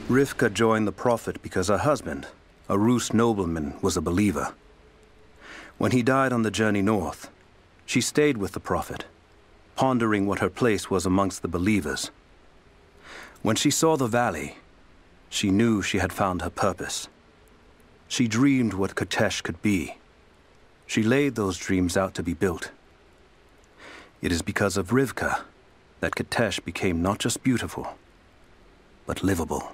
Rivka joined the Prophet because her husband, a Rus nobleman, was a believer. When he died on the journey north, she stayed with the Prophet, pondering what her place was amongst the believers. When she saw the valley, she knew she had found her purpose. She dreamed what Kitezh could be. She laid those dreams out to be built. It is because of Rivka that Kitezh became not just beautiful, but livable.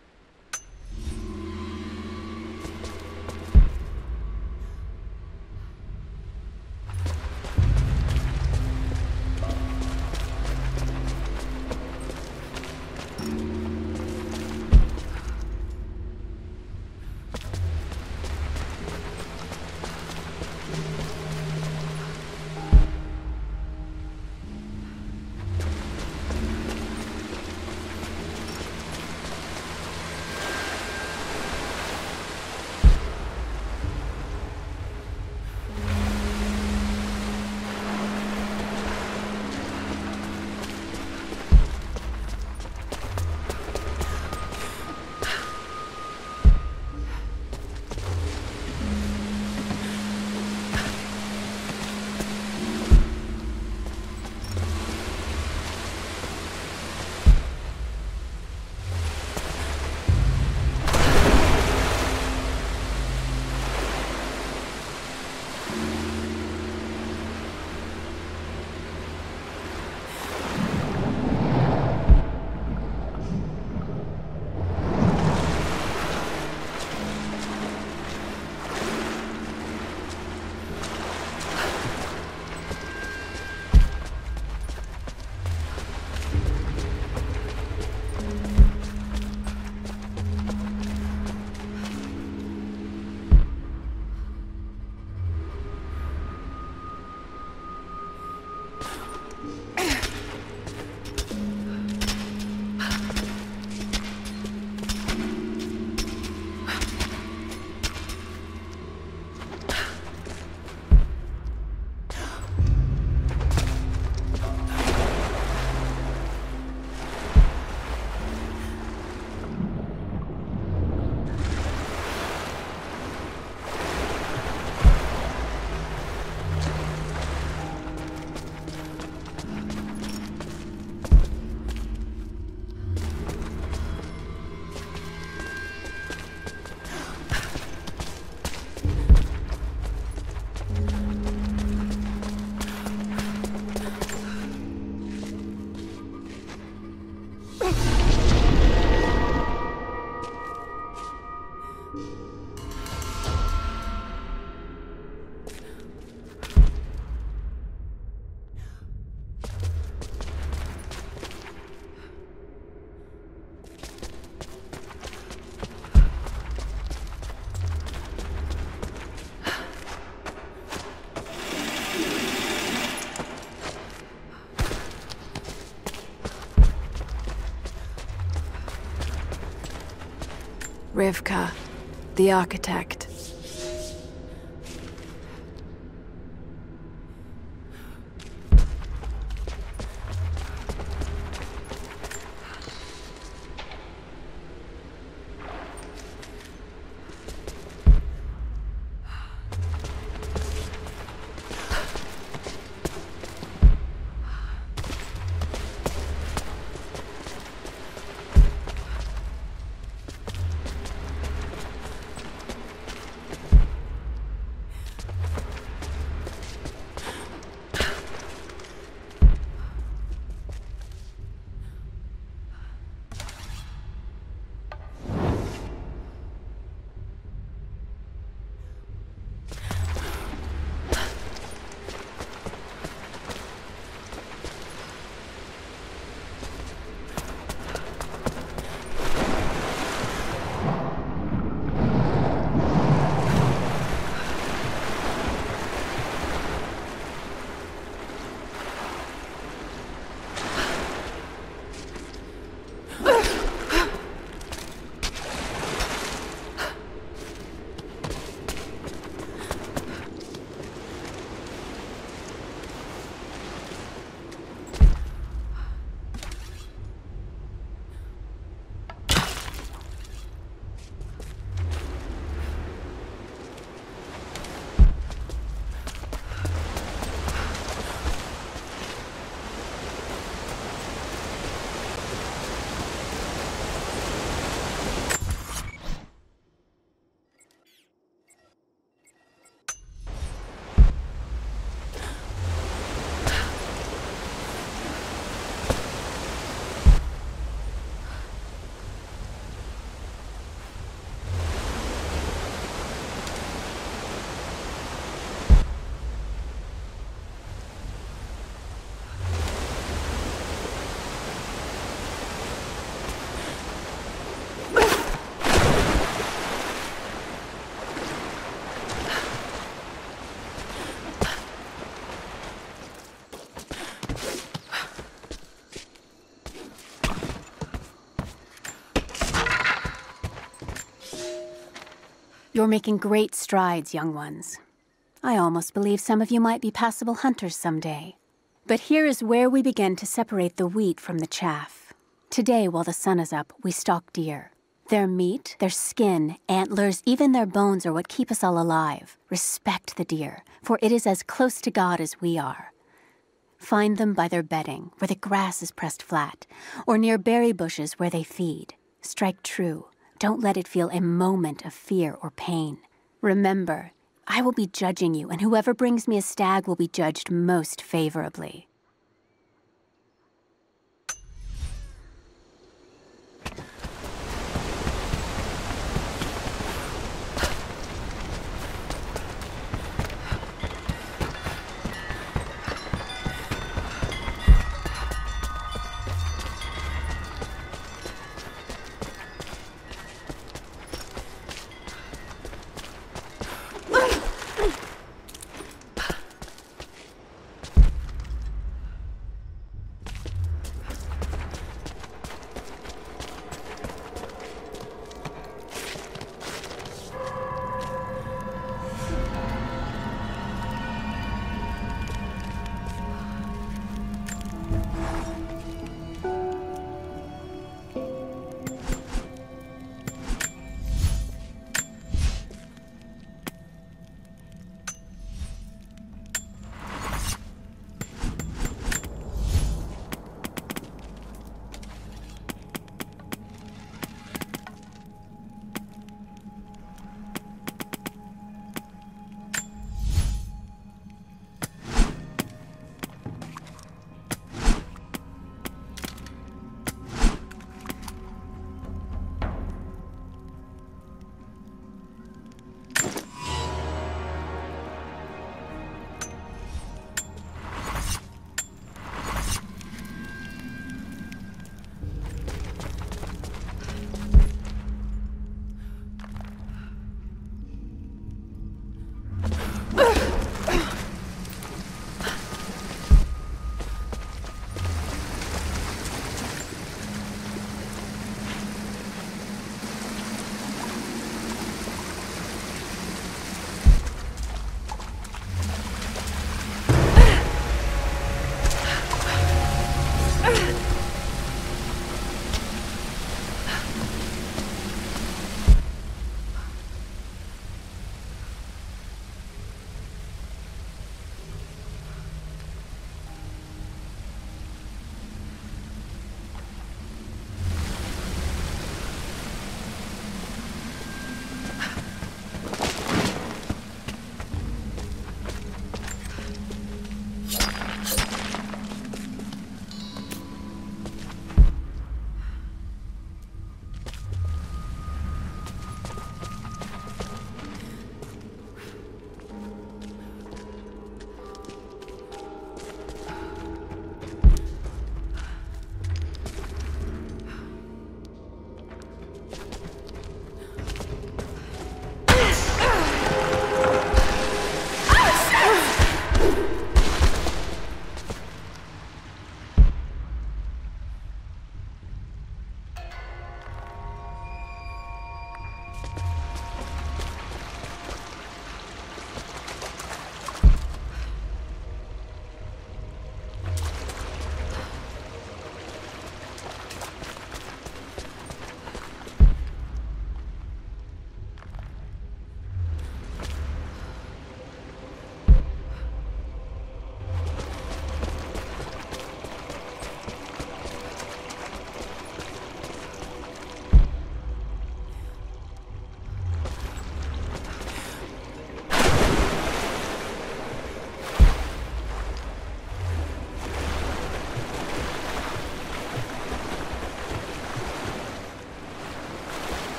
Rivka, the architect. You're making great strides, young ones. I almost believe some of you might be passable hunters someday. But here is where we begin to separate the wheat from the chaff. Today, while the sun is up, we stalk deer. Their meat, their skin, antlers, even their bones are what keep us all alive. Respect the deer, for it is as close to God as we are. Find them by their bedding, where the grass is pressed flat, or near berry bushes where they feed. Strike true. Don't let it feel a moment of fear or pain. Remember, I will be judging you, and whoever brings me a stag will be judged most favorably.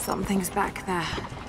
Something's back there.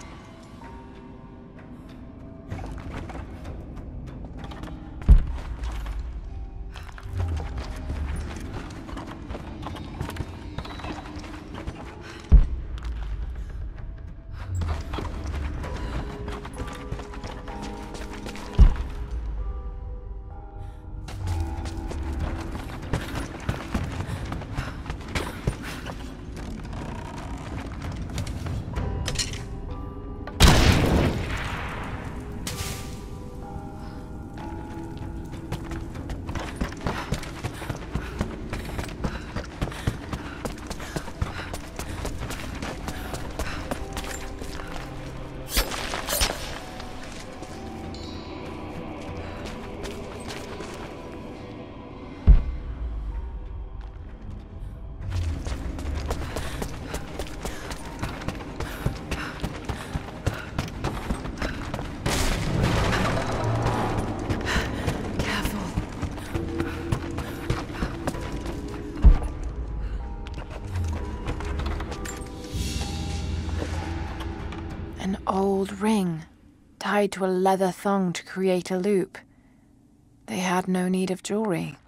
An old ring, tied to a leather thong to create a loop. They had no need of jewelry.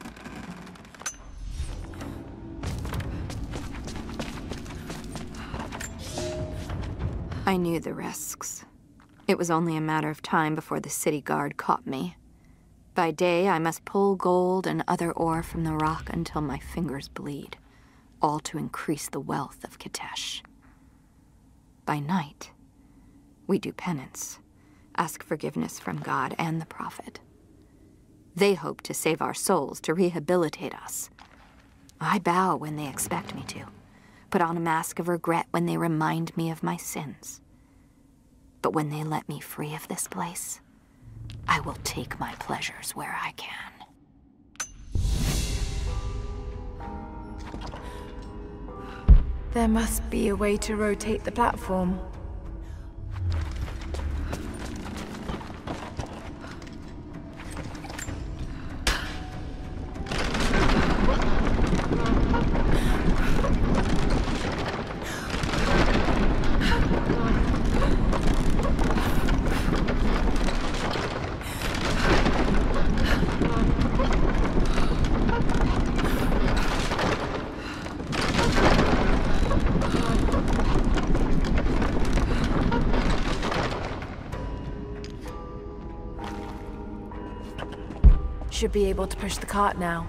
I knew the risks. It was only a matter of time before the city guard caught me. By day, I must pull gold and other ore from the rock until my fingers bleed, all to increase the wealth of Kitezh. By night, we do penance, ask forgiveness from God and the Prophet. They hope to save our souls, to rehabilitate us. I bow when they expect me to, put on a mask of regret when they remind me of my sins. But when they let me free of this place, I will take my pleasures where I can. There must be a way to rotate the platform. Should be able to push the cart now.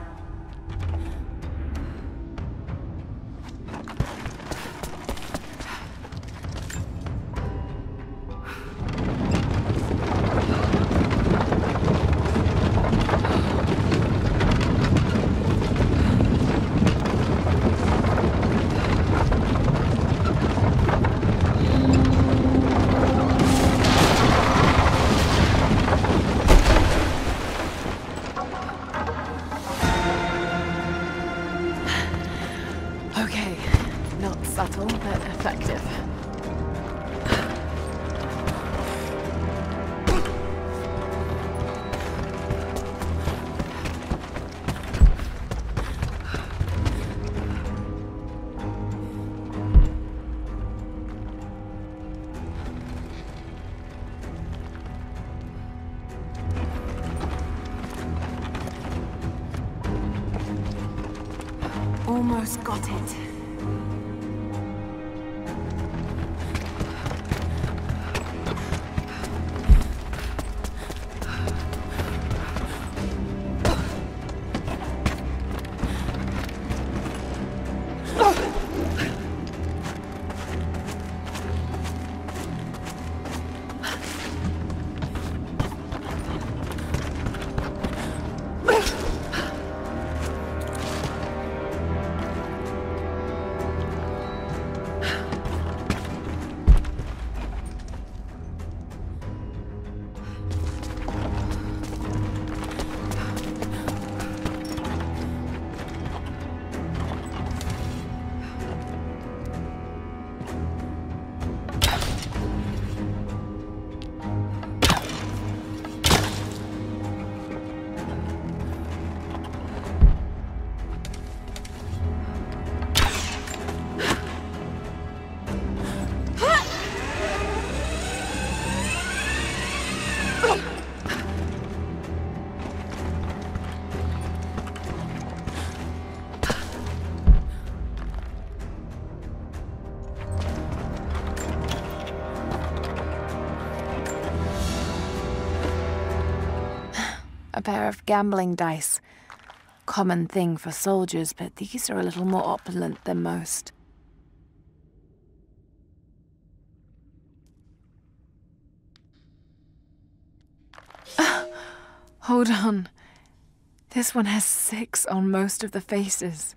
Subtle, but effective. Almost got it. a pair of gambling dice. Common thing for soldiers, but these are a little more opulent than most. Hold on. This one has 6 on most of the faces.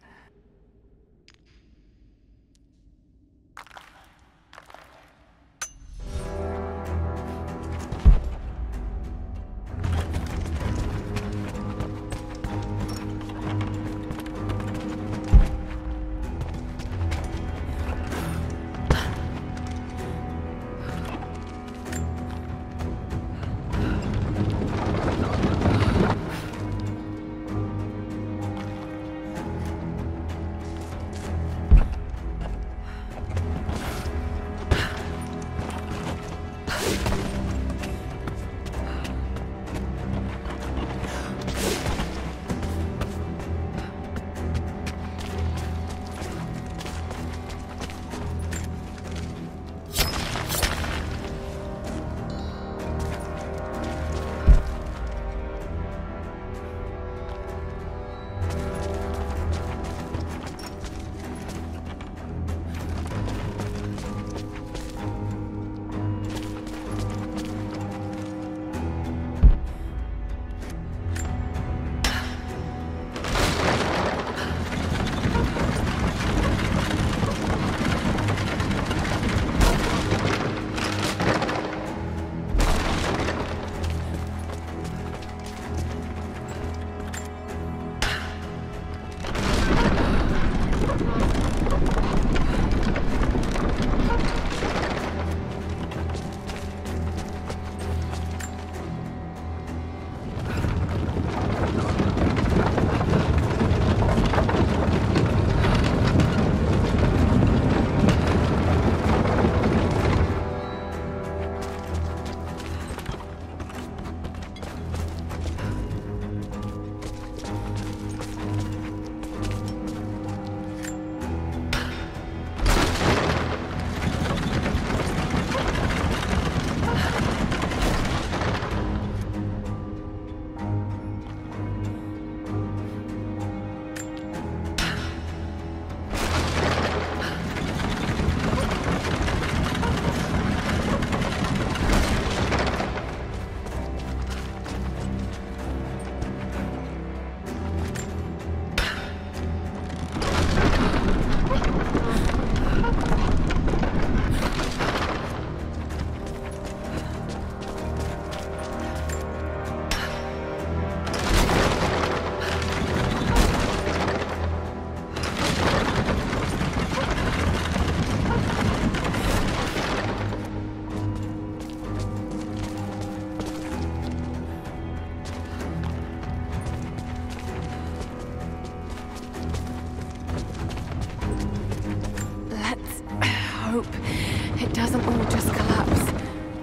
Hope it doesn't all just collapse.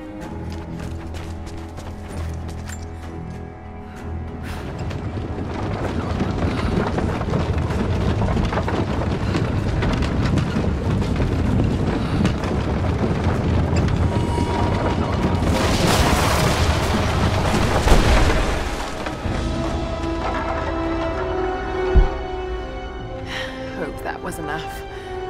Hope that was enough.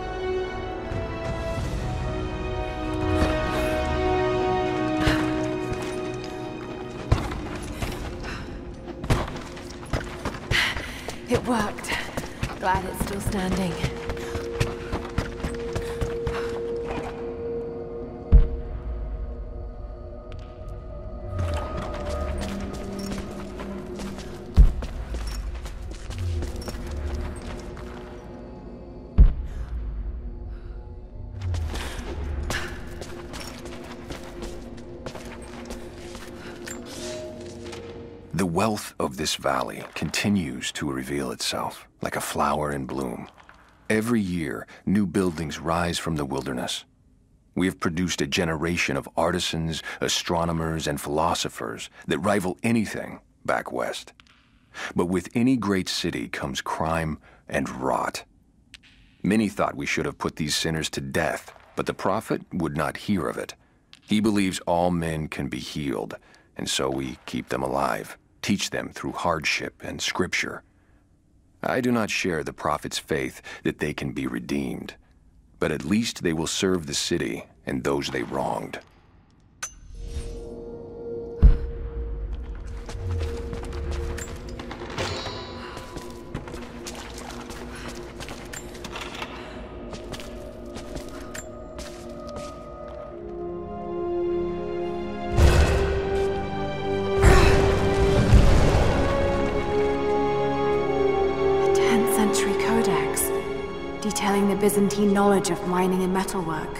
It worked. Glad it's still standing. The wealth of this valley continues to reveal itself like a flower in bloom. Every year, new buildings rise from the wilderness. We have produced a generation of artisans, astronomers, and philosophers that rival anything back west. But with any great city comes crime and rot. Many thought we should have put these sinners to death, but the prophet would not hear of it. He believes all men can be healed, and so we keep them alive. teach them through hardship and scripture. I do not share the prophets' faith that they can be redeemed, but at least they will serve the city and those they wronged. Detailing the Byzantine knowledge of mining and metalwork.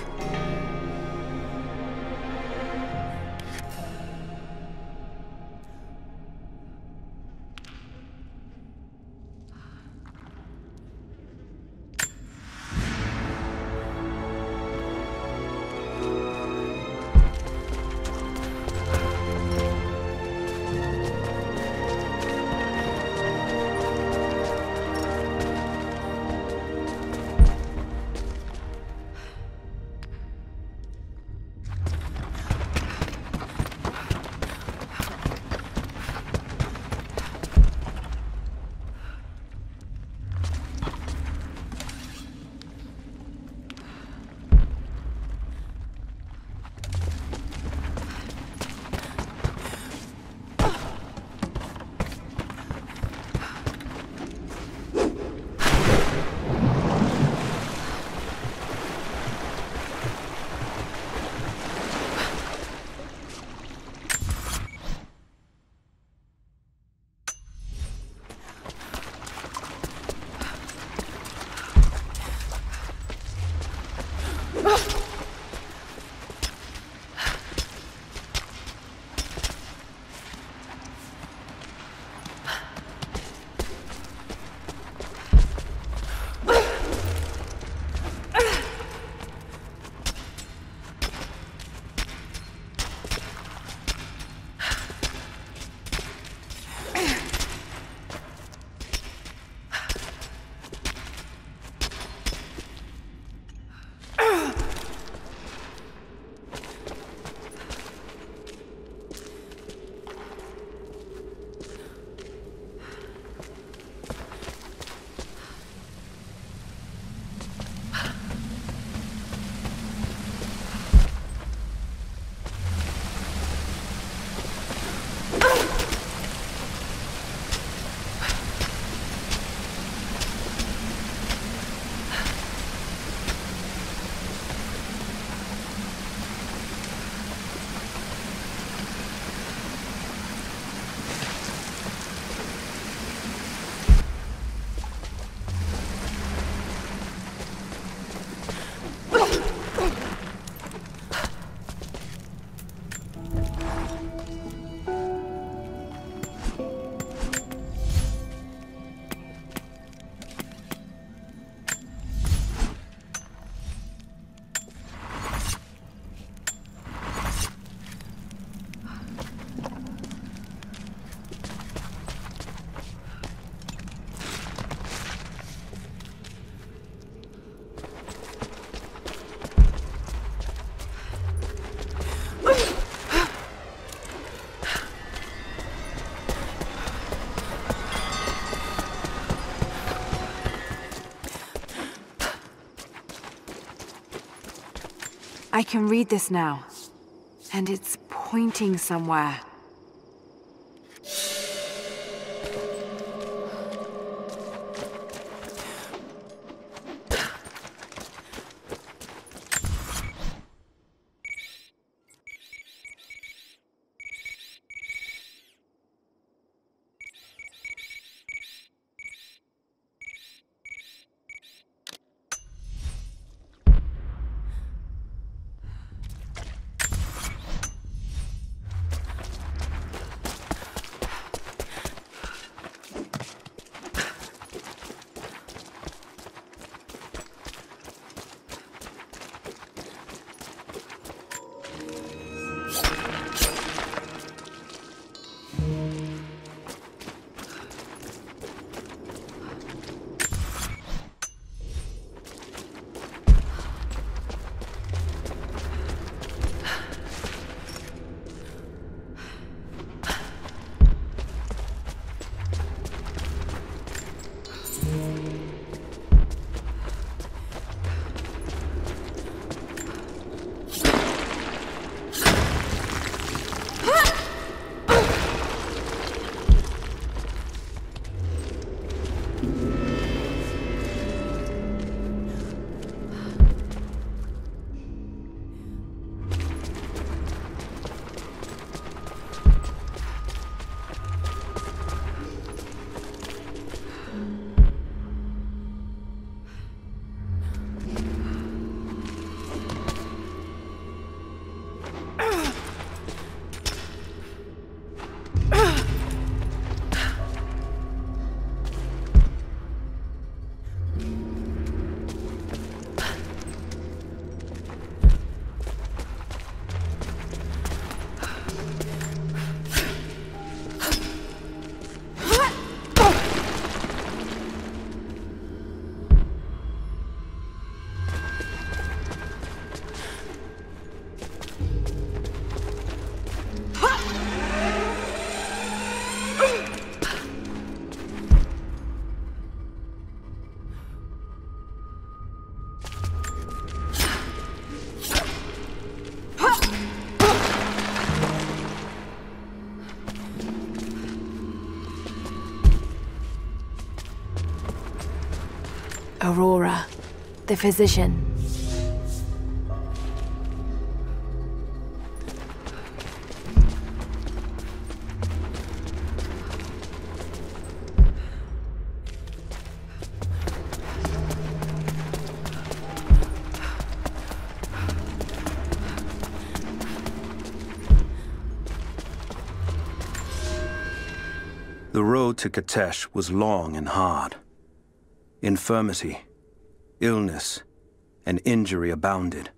I can read this now, and it's pointing somewhere. Aurora, the physician. The road to Kitezh was long and hard. Infirmity, illness, and injury abounded.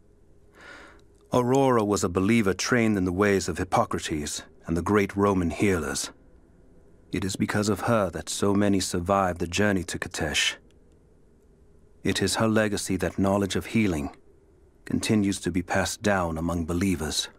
Aurora was a believer trained in the ways of Hippocrates and the great Roman healers. It is because of her that so many survived the journey to Kitezh. It is her legacy that knowledge of healing continues to be passed down among believers.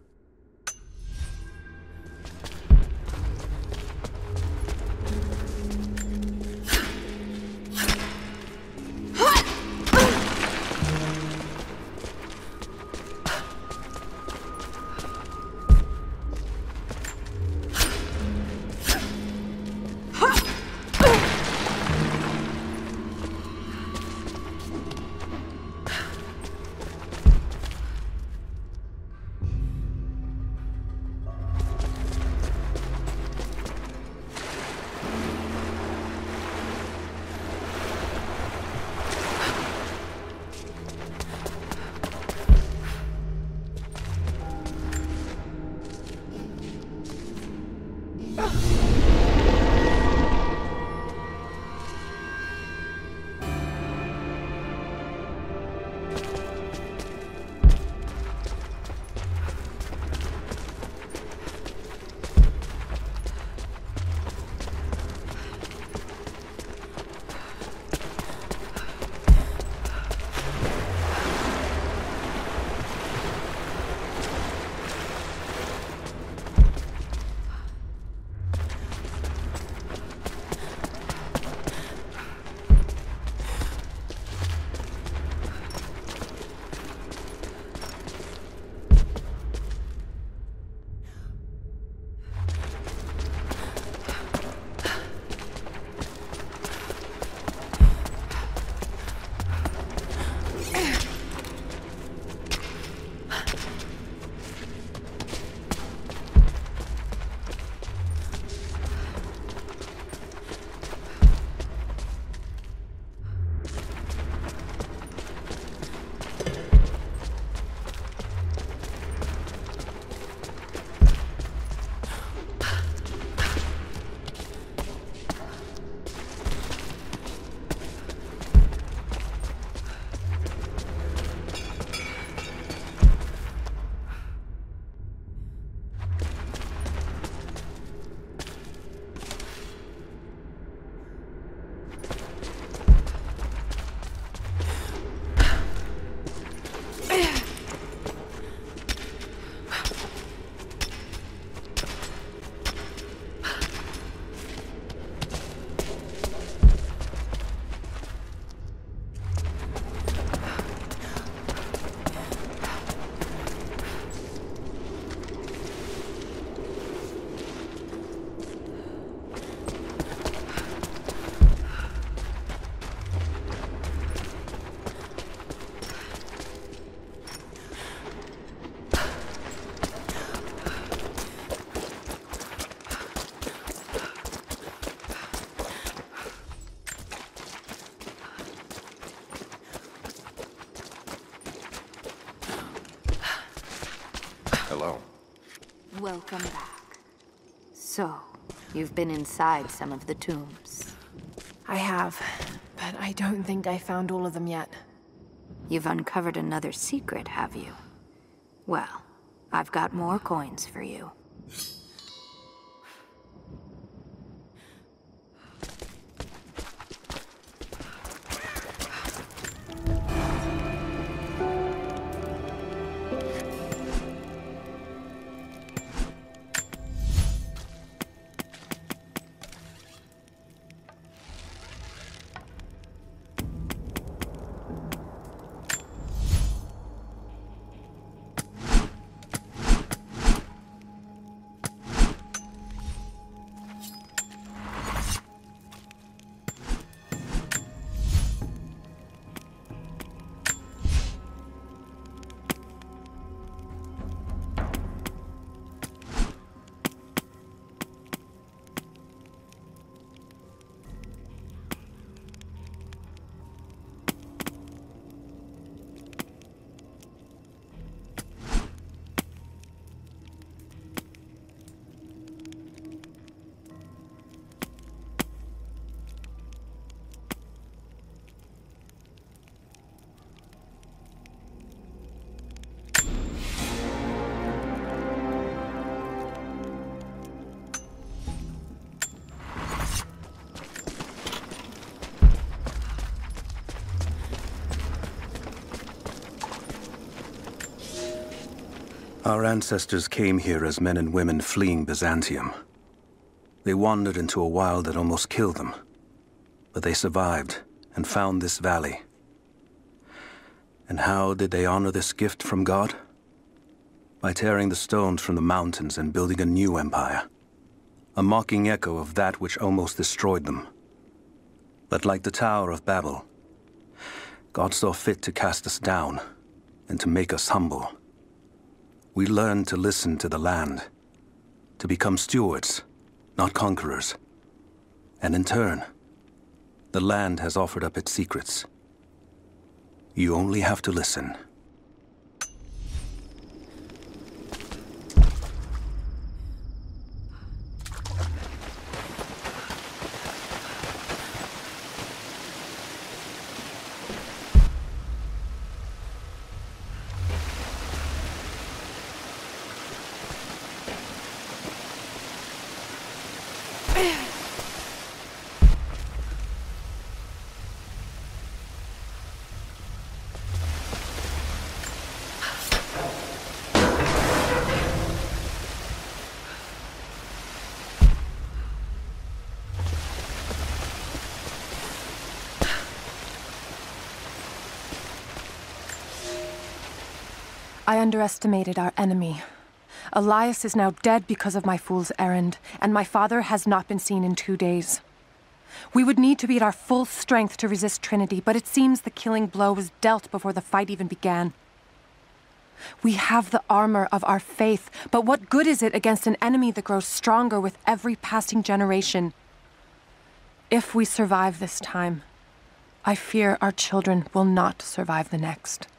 Hello. Welcome back. So, you've been inside some of the tombs. I have, but I don't think I found all of them yet. You've uncovered another secret, have you? Well, I've got more coins for you. Our ancestors came here as men and women fleeing Byzantium. They wandered into a wild that almost killed them. But they survived and found this valley. And how did they honor this gift from God? By tearing the stones from the mountains and building a new empire. A mocking echo of that which almost destroyed them. But like the Tower of Babel, God saw fit to cast us down and to make us humble. We learned to listen to the land, to become stewards, not conquerors. And in turn, the land has offered up its secrets. You only have to listen. I underestimated our enemy. Elias is now dead because of my fool's errand, and my father has not been seen in 2 days. We would need to be at our full strength to resist Trinity, but it seems the killing blow was dealt before the fight even began. We have the armor of our faith, but what good is it against an enemy that grows stronger with every passing generation? If we survive this time, I fear our children will not survive the next.